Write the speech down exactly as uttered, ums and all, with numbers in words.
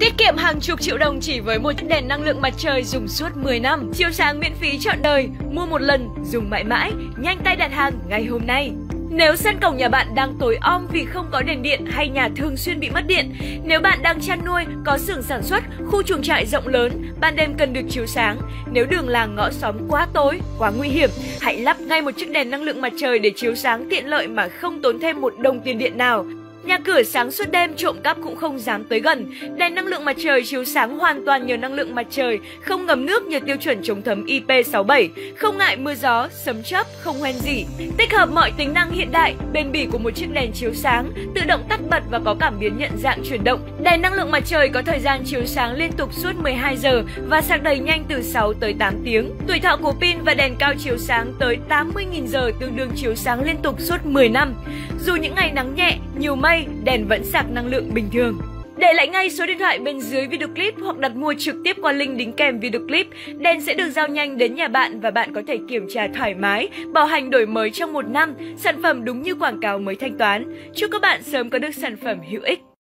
Tiết kiệm hàng chục triệu đồng chỉ với một chiếc đèn năng lượng mặt trời dùng suốt mười năm. Chiếu sáng miễn phí trọn đời, mua một lần, dùng mãi mãi. Nhanh tay đặt hàng ngay hôm nay. Nếu sân cổng nhà bạn đang tối om vì không có đèn điện hay nhà thường xuyên bị mất điện, nếu bạn đang chăn nuôi, có xưởng sản xuất, khu chuồng trại rộng lớn, ban đêm cần được chiếu sáng, nếu đường làng ngõ xóm quá tối, quá nguy hiểm, hãy lắp ngay một chiếc đèn năng lượng mặt trời để chiếu sáng tiện lợi mà không tốn thêm một đồng tiền điện nào. Nhà cửa sáng suốt đêm, trộm cắp cũng không dám tới gần. Đèn năng lượng mặt trời chiếu sáng hoàn toàn nhờ năng lượng mặt trời, không ngấm nước nhờ tiêu chuẩn chống thấm I P sáu bảy, không ngại mưa gió, sấm chớp, không hoen gì. Tích hợp mọi tính năng hiện đại, bền bỉ của một chiếc đèn chiếu sáng, tự động tắt bật và có cảm biến nhận dạng chuyển động. Đèn năng lượng mặt trời có thời gian chiếu sáng liên tục suốt mười hai giờ và sạc đầy nhanh từ sáu tới tám tiếng. Tuổi thọ của pin và đèn cao chiếu sáng tới tám mươi nghìn giờ, tương đương chiếu sáng liên tục suốt mười năm. Dù những ngày nắng nhẹ, nhiều mây, đèn vẫn sạc năng lượng bình thường. Để lại ngay số điện thoại bên dưới video clip hoặc đặt mua trực tiếp qua link đính kèm video clip. Đèn sẽ được giao nhanh đến nhà bạn và bạn có thể kiểm tra thoải mái, bảo hành đổi mới trong một năm. Sản phẩm đúng như quảng cáo mới thanh toán. Chúc các bạn sớm có được sản phẩm hữu ích.